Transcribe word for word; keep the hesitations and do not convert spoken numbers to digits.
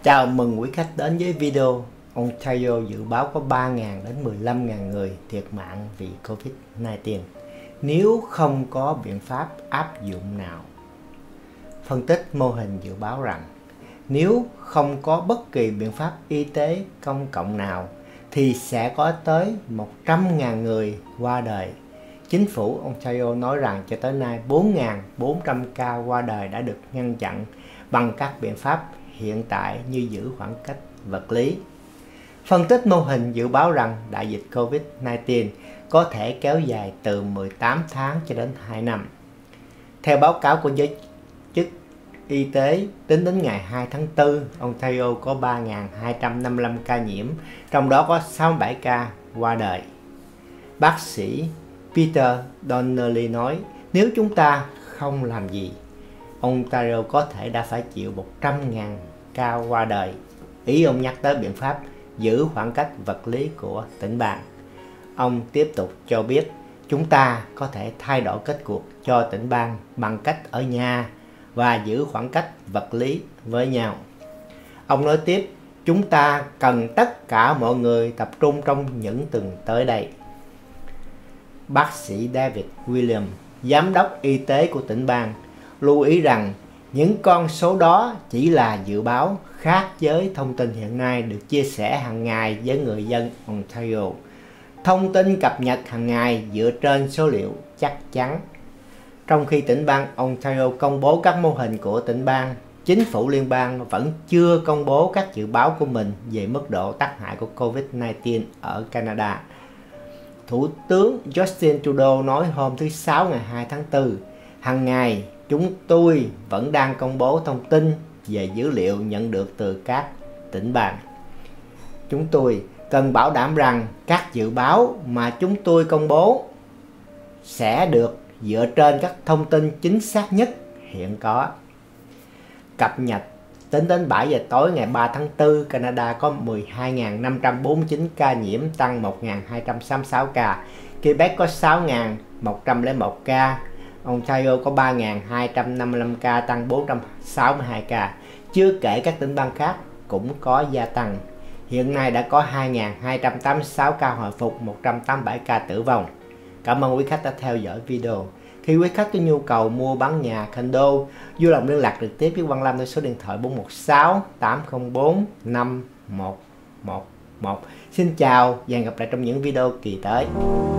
Chào mừng quý khách đến với video. Ontario dự báo có ba nghìn đến mười lăm nghìn người thiệt mạng vì Covid mười chín nếu không có biện pháp áp dụng nào. Phân tích mô hình dự báo rằng nếu không có bất kỳ biện pháp y tế công cộng nào thì sẽ có tới một trăm nghìn người qua đời. Chính phủ Ontario nói rằng cho tới nay bốn nghìn bốn trăm ca qua đời đã được ngăn chặn bằng các biện pháp hiện tại như giữ khoảng cách vật lý. Phân tích mô hình dự báo rằng đại dịch Covid mười chín có thể kéo dài từ mười tám tháng cho đến hai năm. Theo báo cáo của giới chức y tế, tính đến ngày hai tháng tư, Ontario có ba nghìn hai trăm năm mươi lăm ca nhiễm, trong đó có sáu mươi bảy ca qua đời. Bác sĩ Peter Donnelly nói, nếu chúng ta không làm gì, Ontario có thể đã phải chịu một trăm nghìn ca qua đời. Ý ông nhắc tới biện pháp giữ khoảng cách vật lý của tỉnh bang. Ông tiếp tục cho biết, chúng ta có thể thay đổi kết cuộc cho tỉnh bang bằng cách ở nhà và giữ khoảng cách vật lý với nhau. Ông nói tiếp, chúng ta cần tất cả mọi người tập trung trong những tuần tới đây. Bác sĩ David William, giám đốc y tế của tỉnh bang, lưu ý rằng những con số đó chỉ là dự báo, khác với thông tin hiện nay được chia sẻ hàng ngày với người dân Ontario. Thông tin cập nhật hàng ngày dựa trên số liệu chắc chắn. Trong khi tỉnh bang Ontario công bố các mô hình của tỉnh bang, chính phủ liên bang vẫn chưa công bố các dự báo của mình về mức độ tác hại của Covid mười chín ở Canada. Thủ tướng Justin Trudeau nói hôm thứ Sáu ngày hai tháng tư, hàng ngày chúng tôi vẫn đang công bố thông tin về dữ liệu nhận được từ các tỉnh bang. Chúng tôi cần bảo đảm rằng các dự báo mà chúng tôi công bố sẽ được dựa trên các thông tin chính xác nhất hiện có. Cập nhật tính đến bảy giờ tối ngày ba tháng tư, Canada có mười hai nghìn năm trăm bốn mươi chín ca nhiễm, tăng một nghìn hai trăm sáu mươi sáu ca. Quebec có sáu nghìn một trăm lẻ một ca. Ontario có ba nghìn hai trăm năm mươi lăm ca, tăng bốn trăm sáu mươi hai ca. Chưa kể các tỉnh bang khác cũng có gia tăng. Hiện nay đã có hai nghìn hai trăm tám mươi sáu ca hồi phục, một trăm tám mươi bảy ca tử vong. Cảm ơn quý khách đã theo dõi video. Khi quý khách có nhu cầu mua bán nhà, condo, vui lòng liên lạc trực tiếp với Quang Lâm theo số điện thoại bốn một sáu tám không bốn năm một một một. Xin chào và hẹn gặp lại trong những video kỳ tới.